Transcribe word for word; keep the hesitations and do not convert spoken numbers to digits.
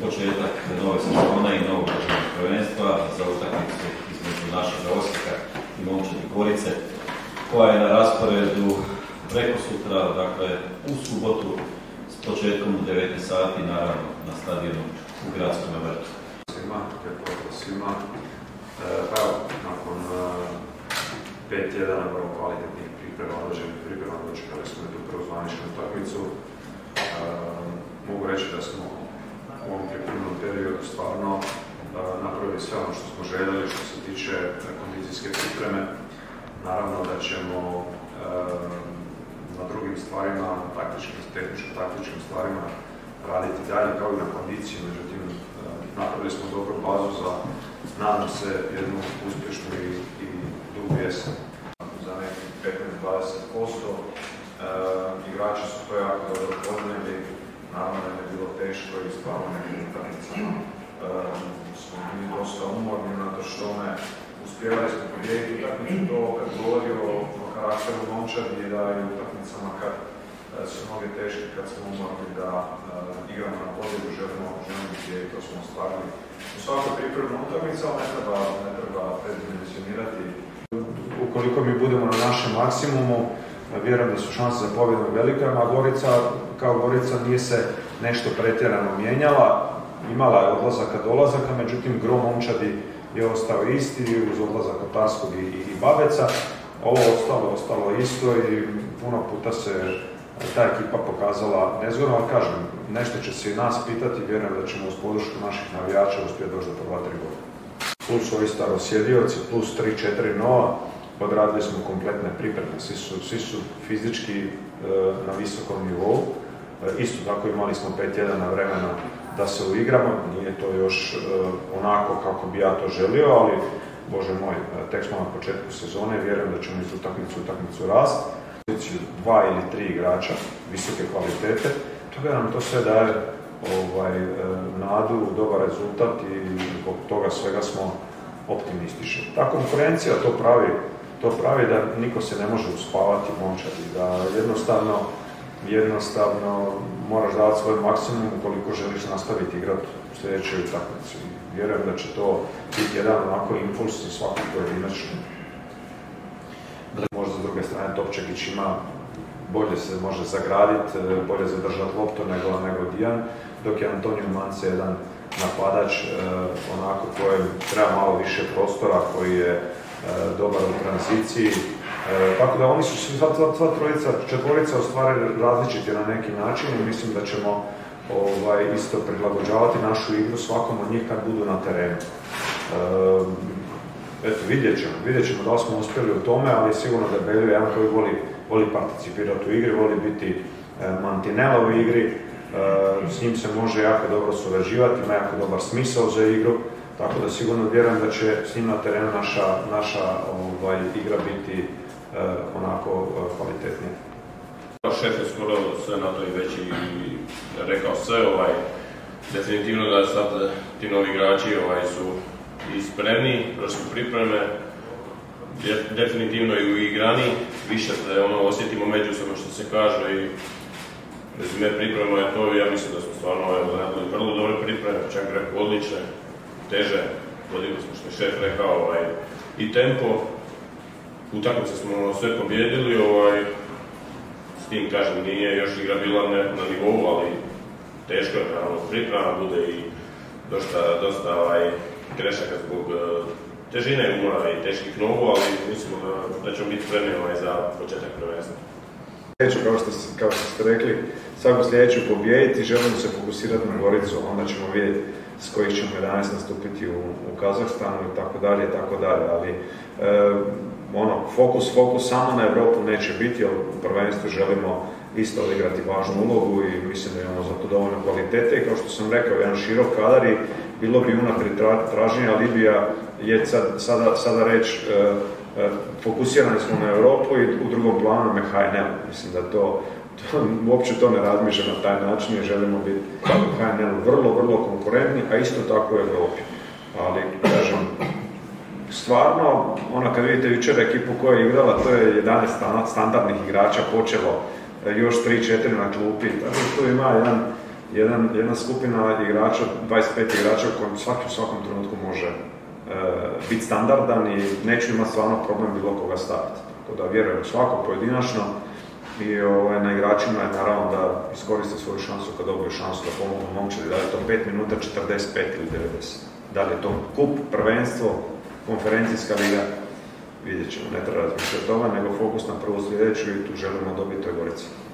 početak nove sezone i novog državnog prvenstva za utakmicu između našega Osijeka i Momčadi Gorice, koja je na rasporedu preko sutra, dakle u subotu s početkom u devetnaest sati, naravno na stadionu u Gradskom vrtu. Svima, lijep pozdrav svima. Pa evo, nakon pet tjedana vrlo kvalitetnih priprema, određenih priprema, dočekali smo tu prvu zvaničnu utakmicu. Mogu reći da smo u ovom pripremnom periodu stvarno napravili sve ono što smo željeli što se tiče kondicijske pripreme. Naravno da ćemo na drugim stvarima, tehničko-taktičkim stvarima raditi dalje kao i na kondiciji, međutim napravili smo dobru bazu za, nadam se, jednu uspješnu i, i dugu jesen. Za nekih petnaest do dvadeset posto e, igrači su to jako dobro podnijeli, naravno da je bilo teško i stvarno nekim utakmicama e, smo bili dosta umorni na to što me uspjevali smo pobijediti utakmicu, to opet govori o, o karakteru momčadi i da je utakmicama kad su mnoge teške, kad smo umorni da uh, igramo na pobjedu, želimo želiti i to smo ostvarili. U svakoj pripremnoj utakmici, ali ne treba, ne treba predimenzionirati. Ukoliko mi budemo na našem maksimumu, vjerujem da su šanse za pobjedu velike, a Gorica, kao Gorica, nije se nešto pretjerano mijenjala. Imala je odlazaka dolazaka, međutim gro momčadi je ostao isti uz odlazak Kotarskog i, i Babeca. Ovo ostalo, ostalo isto i puno puta se ta ekipa pokazala nezgodno, ali kažem, nešto će se i nas pitati, vjerujem da ćemo uz podršku naših navijača uspjeti doći do prva tri gola. Plus ovi starosjedioci, plus tri četiri nova, odradili smo kompletne pripreme, svi su, svi su fizički e, na visokom nivou. E, isto tako imali smo pet tjedana vremena da se uigramo, nije to još e, onako kako bi ja to želio, ali Bože moj, tek smo na početku sezone, vjerujem da ćemo iz utakmicu utakmicu rasti. Dva ili tri igrača, visoke kvalitete, toga nam to sve daje ovaj, nadu, dobar rezultat i zbog toga svega smo optimistični. Ta konferencija to pravi, to pravi da niko se ne može uspavati momčadi, da jednostavno, jednostavno moraš davati svoj maksimum ukoliko želiš nastaviti igrati u sljedećoj utakmici. Vjerujem da će to biti jedan onako impuls za svaku pojedinačnu. Možda s druge strane Topčegić ima, bolje se može zagraditi, bolje zadržati loptu nego, nego Dijan, dok je Antonio Mance jedan napadač eh, onako kojem treba malo više prostora, koji je eh, dobar u tranziciji. Eh, tako da oni su sva, sva trojica, četvorica ostvarili različiti na neki način i mislim da ćemo ovaj, isto prilagođavati našu igru svakom od njih kad budu na terenu. Eh, Eto, vidjet ćemo, vidjet ćemo da li smo uspjeli u tome, ali sigurno da je Beljo jedan koji voli, voli participirati u igri, voli biti e, mantinela u igri, e, s njim se može jako dobro surađivati, ima jako dobar smisao za igru, tako da sigurno vjerujem da će s njim na terenu naša, naša ovaj, igra biti e, onako e, kvalitetnija. Šef je skoro sve na to i već i rekao sve, ovaj, definitivno da sad ti novi igrači ovaj, su i spremni, prošli pripreme, definitivno i uigrani, više se ono, osjetimo međusobno što se kaže i rezime priprema je to, ja mislim da smo stvarno radili vrlo dobre pripreme, čak rekao odlične, teže, podigli smo što je šef rekao ovaj, i tempo, utakmice smo sve pobjedili, ovaj, s tim kažem nije još igra bila ne, na nivou, ali teško je naravno priprema, bude i dosta, dosta ovaj, grešaka zbog uh, težine umora i teških nogu, ali mislimo da, da ćemo biti spremni ovaj za početak prvenstva. Sljedeću, kao što, kao što ste rekli, svaku sljedeću pobijediti, želimo se fokusirati na Goricu, onda ćemo vidjeti s kojih ćemo jedanaest nastupiti u, u Kazahstanu i tako dalje, tako dalje, ali e, ono, fokus, fokus samo na Europu neće biti, ali u prvenstvu želimo isto igrati važnu ulogu i mislim da imamo za to dovoljno kvalitete i kao što sam rekao, jedan širok kadar i bilo bi unaprijed traženja, Libija je sad, sada, sada reći e, e, fokusirani smo na Europu i u drugom planu nam je H N L. Mislim da to, to uopće to ne razmišljam na taj način i želimo biti u H N L vrlo, vrlo konkurentni, a isto tako u Europi. Ali, kažem, stvarno, ono kad vidite jučer ekipu koja je igrala, to je jedanaest standardnih igrača počelo, još tri četiri na klupi, tako da tu ima jedan jedan, jedna skupina igrača, dvadeset pet igrača kojim svaki u svakom trenutku može e, biti standardan i neću imati stvarno problem bilo koga staviti. Tako da vjerujem svako pojedinačno i ovaj, na igračima je naravno da iskoriste svoju šansu kad dobiju šansu da pomogu momčadi, da li je to pet minuta, četrdeset pet ili devedeset. Da li je to kup, prvenstvo, konferencijska liga, vidjet ćemo, ne treba razmišljati o tome, nego fokus na prvu sljedeću i tu želimo dobiti toj Gorici.